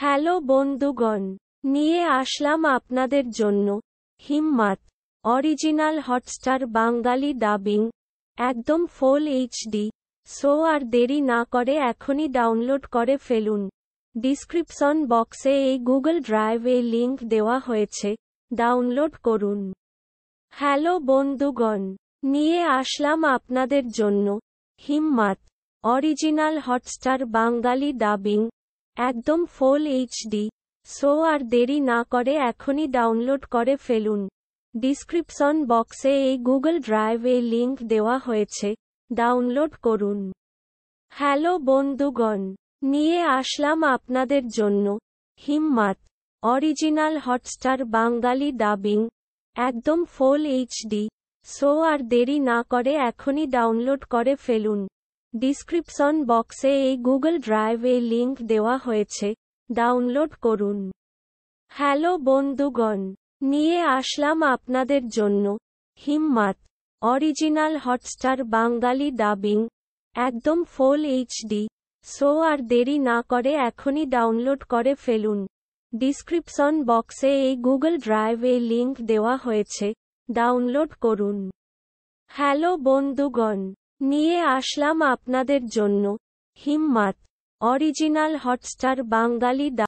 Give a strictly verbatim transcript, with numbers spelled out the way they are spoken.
Hello বন্ধুগণ, নিয়ে আসলাম আপনাদের জন্য Himmat original Hotstar Bangali dubbing, একদম ফুল এইচডি। সো আর দেরি না করে এখনই ডাউনলোড করে ফেলুন। ডিসক্রিপশন বক্সে এই গুগল ড্রাইভ এ লিংক দেওয়া হয়েছে, ডাউনলোড করুন। হ্যালো বন্ধুগণ, নিয়ে আসলাম আপনাদের জন্য Himmat original Hotstar Bangali dubbing, একদম ফুল এইচডি। সো আর দেরি না করে এখনই ডাউনলোড করে ফেলুন। ডিসক্রিপশন বক্সে এই গুগল ড্রাইভ এ লিংক দেওয়া হয়েছে, ডাউনলোড করুন। হ্যালো বন্ধুগণ, নিয়ে আসলাম আপনাদের জন্য Himmat original Hotstar Bangali dubbing, একদম ফুল এইচডি। সো আর দেরি না করে এখনই ডাউনলোড করে ফেলুন। ডিসক্রিপশন বক্সে এই গুগল ড্রাইভ এ লিংক দেওয়া হয়েছে, ডাউনলোড করুন। হ্যালো বন্ধুগণ, নিয়ে আসলাম আপনাদের জন্য Himmat original Hotstar Bangali dubbing, একদম ফুল এইচডি। সো আর দেরি না করে এখনই ডাউনলোড করে ফেলুন। ডিসক্রিপশন বক্সে এই গুগল ড্রাইভ এ লিংক দেওয়া হয়েছে, ডাউনলোড করুন। হ্যালো বন্ধুগণ, নিয়ে আসলাম আপনাদের জন্য হিম্মাত অরিজিনাল হটস্টার বাঙালি